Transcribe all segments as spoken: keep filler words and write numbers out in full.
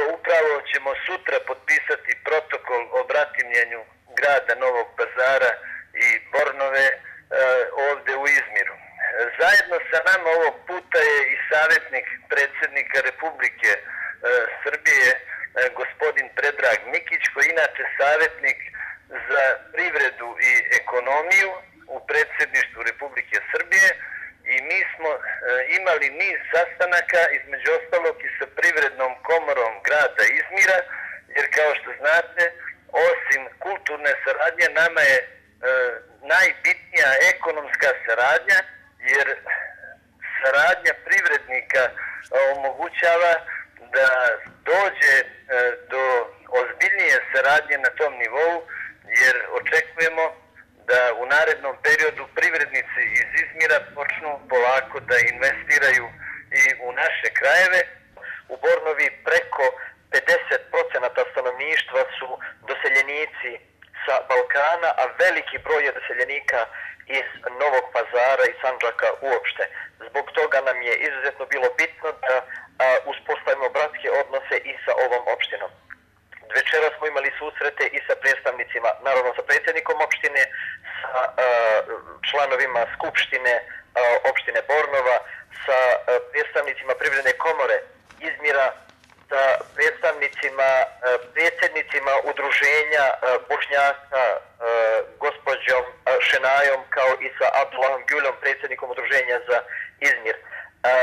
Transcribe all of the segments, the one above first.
Upravo ćemo sutra potpisati protokol o bratimljenju grada Novog Pazara i Bornove e, ovde u Izmiru. Zajedno sa nama ovog puta je i savjetnik predsjednika Republike e, Srbije, e, gospodin Predrag Mikić, koji je inače savjetnik za privredu i ekonomiju u predsjedništvu Republike Srbije, i mi smo e, imali niz sastanaka, između ostalog i sa Privrednom komorom grada Izmira, jer kao što znate, osim kulturne saradnje, nama je e, najbitnija ekonomska saradnja, jer saradnja privrednika omogućava da dođe e, do ozbiljnije saradnje na tom nivou, jer očekujemo da u narednom periodu privrednici iz Izmira počnu polako da investiraju i u naše krajeve. U Bornovi preko pedeset procenata stanovništva su doseljenici sa Balkana, a veliki broj je doseljenika iz Novog Pazara i Sandžaka uopšte. Zbog toga nam je izuzetno bilo bitno da a, uspostavimo bratske odnose i sa ovom opštinom. Večera smo imali susrete i sa predstavnicima, naravno sa predsjednikom opštine, sa a, članovima skupštine a, opštine Bornova, sa a, predstavnicima Privredne komore Izmira, sa predstavnicima, a, predsjednicima udruženja a, Bošnjaka, a, gospođom a, Šenajom, kao i sa Abdullahom Gülom, predsjednikom udruženja za Izmir. A,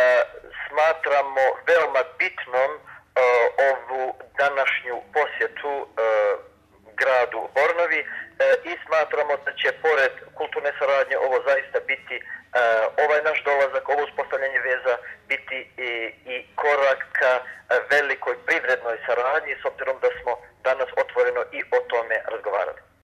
smatramo veoma bitnom Uh, ovu današnju posjetu uh, gradu Bornovi uh, i smatramo da će pored kulturne saradnje ovo zaista biti, uh, ovaj naš dolazak, ovo uspostavljanje veza biti i, i korak ka uh, velikoj privrednoj saradnji, s obzirom da smo danas otvoreno i o tome razgovarali.